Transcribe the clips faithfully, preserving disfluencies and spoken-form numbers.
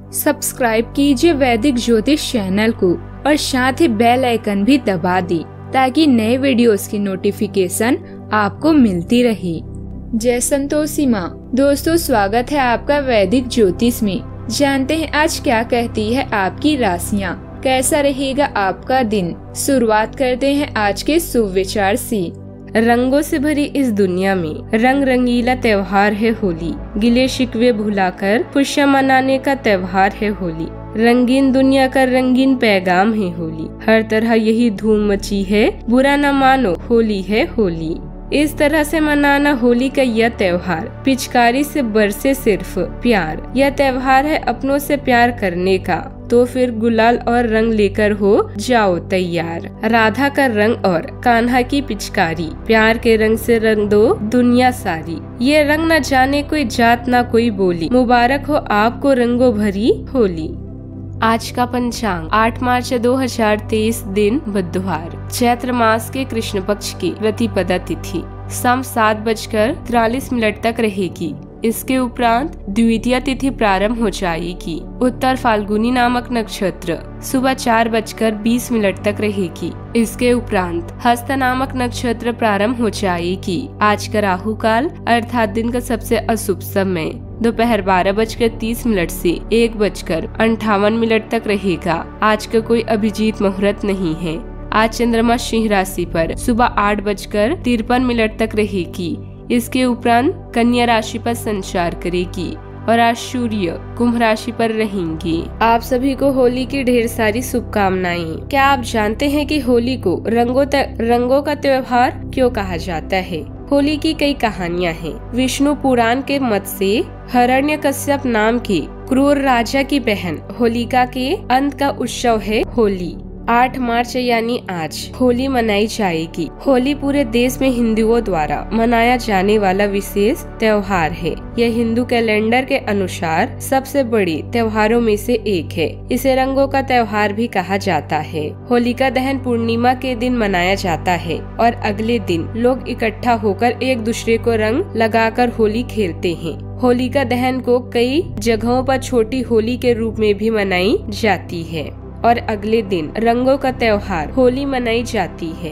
Subscribe कीजिए वैदिक ज्योतिष चैनल को और साथ ही बेल आइकन भी दबा दी ताकि नए वीडियोस की नोटिफिकेशन आपको मिलती रहे। जय संतोषी माँ। दोस्तों, स्वागत है आपका वैदिक ज्योतिष में। जानते हैं आज क्या कहती है आपकी राशियाँ, कैसा रहेगा आपका दिन। शुरुआत करते हैं आज के शुभ विचार से। रंगों से भरी इस दुनिया में रंग रंगीला त्योहार है होली। गिले शिकवे भुलाकर खुशियाँ मनाने का त्योहार है होली। रंगीन दुनिया का रंगीन पैगाम है होली। हर तरह यही धूम मची है, बुरा न मानो होली है होली। इस तरह से मनाना होली का यह त्योहार पिचकारी से बरसे सिर्फ प्यार। यह त्योहार है अपनों से प्यार करने का, तो फिर गुलाल और रंग लेकर हो जाओ तैयार। राधा का रंग और कान्हा की पिचकारी, प्यार के रंग से रंग दो दुनिया सारी। ये रंग न जाने कोई जात ना कोई बोली, मुबारक हो आपको रंगों भरी होली। आज का पंचांग आठ मार्च दो हजार तेईस, दिन बुधवार, चैत्र मास के कृष्ण पक्ष की प्रतिपदा तिथि शाम सात बजकर तिरालीस मिनट तक रहेगी। इसके उपरांत द्वितीया तिथि प्रारंभ हो जाएगी। उत्तर फाल्गुनी नामक नक्षत्र सुबह चार बजकर बीस मिनट तक रहेगी। इसके उपरांत हस्त नामक नक्षत्र प्रारंभ हो जाएगी। आज का राहु काल अर्थात दिन का सबसे अशुभ समय दोपहर बारह बजकर तीस मिनट से एक बजकर अंठावन मिनट तक रहेगा। आज का कोई अभिजीत मुहूर्त नहीं है। आज चंद्रमा सिंह राशि पर सुबह आठ बजकर तिरपन मिनट तक रहेगी। इसके उपरांत कन्या राशि पर संचार करेगी और आज सूर्य कुंभ राशि पर रहेंगी। आप सभी को होली की ढेर सारी शुभकामनाएं। क्या आप जानते हैं कि होली को रंगों रंगों का त्योहार क्यों कहा जाता है? होली की कई कहानियां हैं। विष्णु पुराण के मत से हिरण्यकश्यप नाम के क्रूर राजा की बहन होलिका के अंत का उत्सव है होली। आठ मार्च यानी आज होली मनाई जाएगी। होली पूरे देश में हिंदुओं द्वारा मनाया जाने वाला विशेष त्योहार है। यह हिंदू कैलेंडर के अनुसार सबसे बड़े त्योहारों में से एक है। इसे रंगों का त्योहार भी कहा जाता है। होलिका दहन पूर्णिमा के दिन मनाया जाता है और अगले दिन लोग इकट्ठा होकर एक दूसरे को रंग लगाकर होली खेलते हैं। होलिका दहन को कई जगहों पर छोटी होली के रूप में भी मनाई जाती है और अगले दिन रंगों का त्योहार होली मनाई जाती है।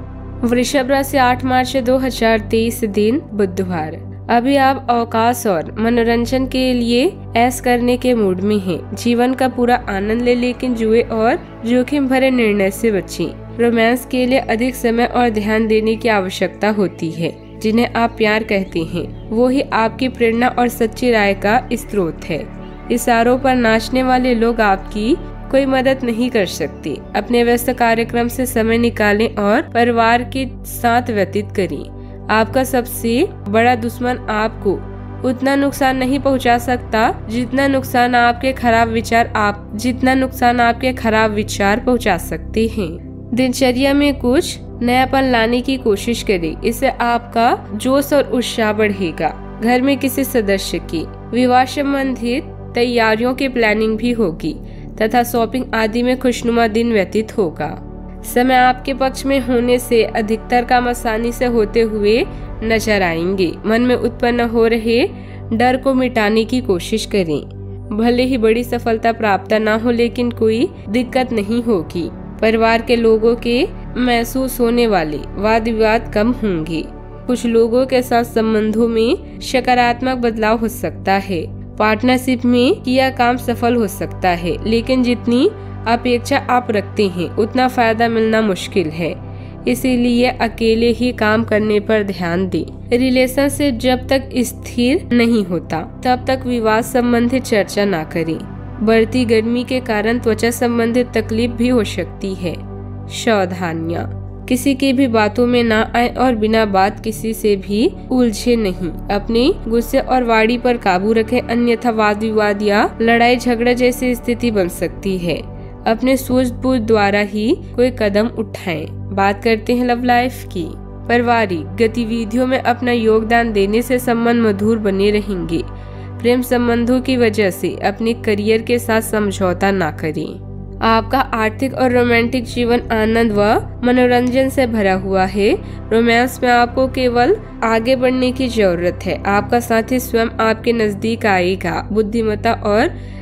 वृषभ राशि आठ मार्च दो हजार तेईस, दिन बुधवार। अभी आप अवकाश और मनोरंजन के लिए ऐश करने के मूड में हैं। जीवन का पूरा आनंद ले, लेकिन जुए और जोखिम भरे निर्णय से बचें। रोमांस के लिए अधिक समय और ध्यान देने की आवश्यकता होती है। जिन्हें आप प्यार कहते हैं वो ही आपकी प्रेरणा और सच्ची राय का स्रोत है। इशारों पर नाचने वाले लोग आपकी कोई मदद नहीं कर सकते। अपने व्यस्त कार्यक्रम से समय निकालें और परिवार के साथ व्यतीत करें। आपका सबसे बड़ा दुश्मन आपको उतना नुकसान नहीं पहुंचा सकता जितना नुकसान आपके खराब विचार आप जितना नुकसान आपके खराब विचार पहुंचा सकते हैं। दिनचर्या में कुछ नयापन लाने की कोशिश करें। इससे आपका जोश और उत्साह बढ़ेगा। घर में किसी सदस्य की विवाह संबंधित तैयारियों की प्लानिंग भी होगी तथा शॉपिंग आदि में खुशनुमा दिन व्यतीत होगा। समय आपके पक्ष में होने से अधिकतर काम आसानी से होते हुए नजर आएंगे। मन में उत्पन्न हो रहे डर को मिटाने की कोशिश करें। भले ही बड़ी सफलता प्राप्त न हो, लेकिन कोई दिक्कत नहीं होगी। परिवार के लोगों के महसूस होने वाले वाद विवाद कम होंगे। कुछ लोगों के साथ संबंधों में सकारात्मक बदलाव हो सकता है। पार्टनरशिप में किया काम सफल हो सकता है, लेकिन जितनी अपेक्षा आप रखते हैं उतना फायदा मिलना मुश्किल है। इसीलिए अकेले ही काम करने पर ध्यान दें। रिलेशनशिप जब तक स्थिर नहीं होता तब तक विवाद संबंधित चर्चा ना करें। बढ़ती गर्मी के कारण त्वचा संबंधित तकलीफ भी हो सकती है। सावधानियां, किसी की भी बातों में ना आए और बिना बात किसी से भी उलझे नहीं। अपने गुस्से और वाणी पर काबू रखें, अन्यथा वाद विवाद या लड़ाई झगड़ा जैसी स्थिति बन सकती है। अपने सूझबूझ द्वारा ही कोई कदम उठाएं। बात करते हैं लव लाइफ की। पारिवारिक गतिविधियों में अपना योगदान देने से संबंध मधुर बने रहेंगे। प्रेम संबंधों की वजह से अपने करियर के साथ समझौता ना करें। आपका आर्थिक और रोमांटिक जीवन आनंद व मनोरंजन से भरा हुआ है। रोमांस में आपको केवल आगे बढ़ने की जरूरत है। आपका साथी स्वयं आपके नजदीक आएगा। बुद्धिमत्ता और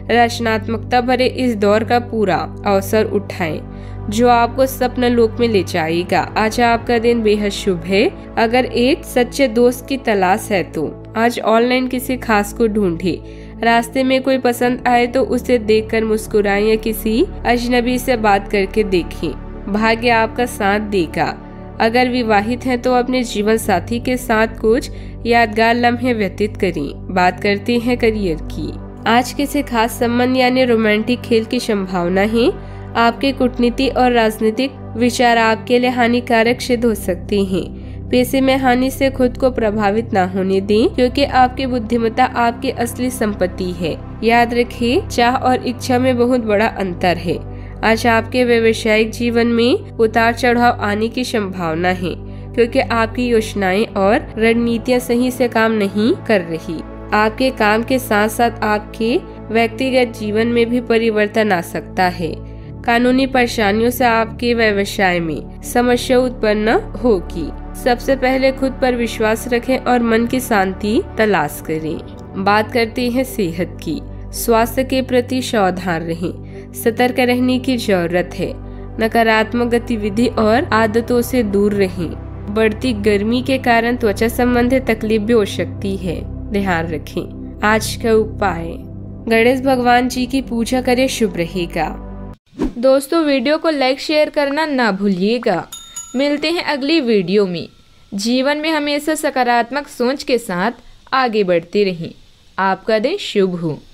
रचनात्मकता भरे इस दौर का पूरा अवसर उठाएं, जो आपको सपना लोक में ले जाएगा। आज आपका दिन बेहद शुभ है। अगर एक सच्चे दोस्त की तलाश है तो आज ऑनलाइन किसी खास को ढूंढे। रास्ते में कोई पसंद आए तो उसे देखकर मुस्कुराएं या किसी अजनबी से बात करके देखें। भाग्य आपका साथ देगा। अगर विवाहित हैं तो अपने जीवन साथी के साथ कुछ यादगार लम्हे व्यतीत करें। बात करते हैं करियर की। आज किसी खास संबंध यानी रोमांटिक खेल की संभावना है। आपके कूटनीति और राजनीतिक विचार आपके लिए हानिकारक सिद्ध हो सकते हैं। पैसे में हानि से खुद को प्रभावित न होने दें, क्योंकि आपकी बुद्धिमत्ता आपकी असली संपत्ति है। याद रखें, चाह और इच्छा में बहुत बड़ा अंतर है। आज आपके व्यवसायिक जीवन में उतार चढ़ाव आने की संभावना है, क्योंकि आपकी योजनाएं और रणनीतियां सही से काम नहीं कर रही। आपके काम के साथ साथ आपके व्यक्तिगत जीवन में भी परिवर्तन आ सकता है। कानूनी परेशानियों से आपके व्यवसाय में समस्या उत्पन्न होगी। सबसे पहले खुद पर विश्वास रखें और मन की शांति तलाश करें। बात करते हैं सेहत की। स्वास्थ्य के प्रति सावधान रहें। सतर्क रहने की जरूरत है। नकारात्मक गतिविधि और आदतों से दूर रहें। बढ़ती गर्मी के कारण त्वचा संबंधी तकलीफ भी हो सकती है, ध्यान रखें। आज का उपाय, गणेश भगवान जी की पूजा करें, शुभ रहेगा। दोस्तों, वीडियो को लाइक शेयर करना ना भूलिएगा। मिलते हैं अगली वीडियो में। जीवन में हमेशा सकारात्मक सोच के साथ आगे बढ़ते रहें। आपका दिन शुभ हो।